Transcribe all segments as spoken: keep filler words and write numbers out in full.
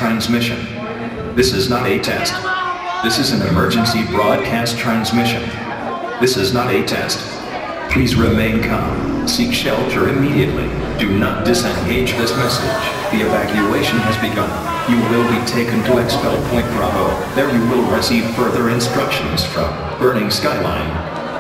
transmission. This is not a test. This is an emergency broadcast transmission. This is not a test. Please remain calm. Seek shelter immediately. Do not disengage this message. The evacuation has begun. You will be taken to Expel Point Bravo. There you will receive further instructions from Burning Skyline.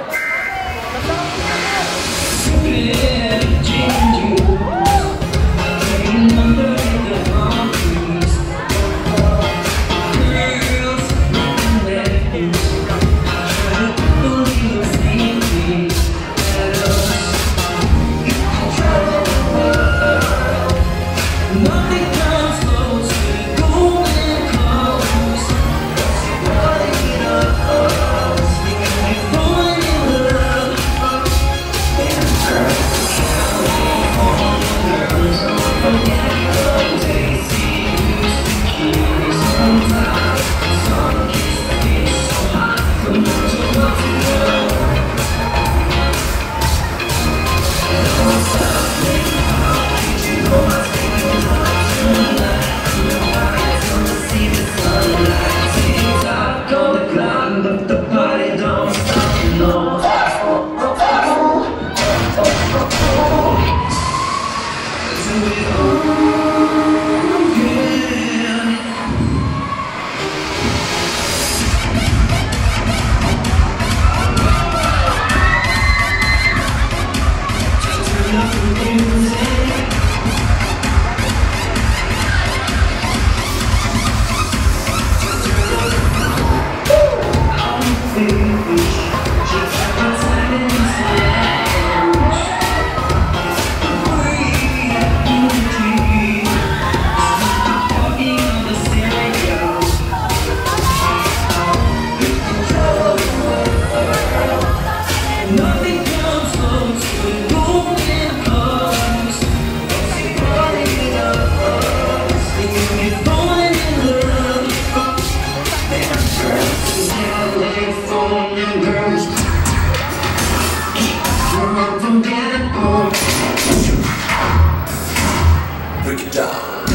Break it down.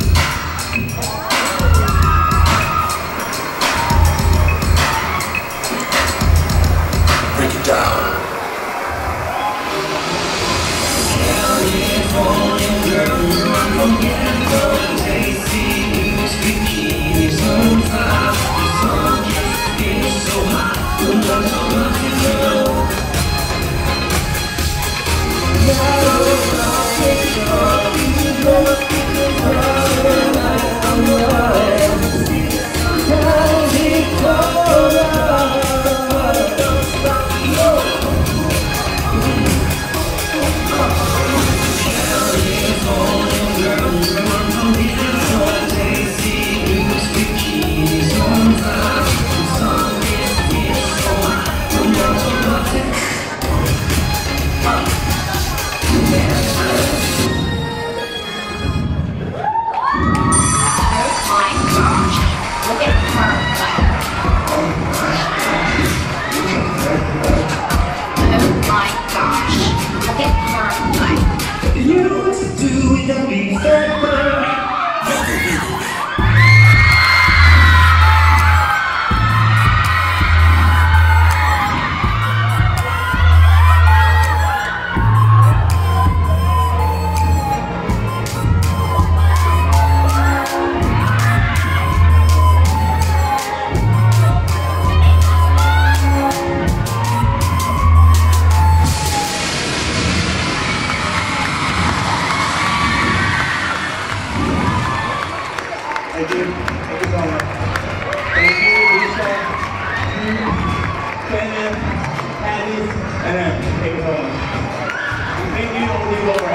Break it down. California girls run from ghetto. They see you bikinis on top. The sun just gets so hot. The lunch on nothing girl. Thank you. Thank you so much. Thank you, Lisa, you, Kenneth, Alice, and Aaron. Thank you so much. Thank you, O D I B A.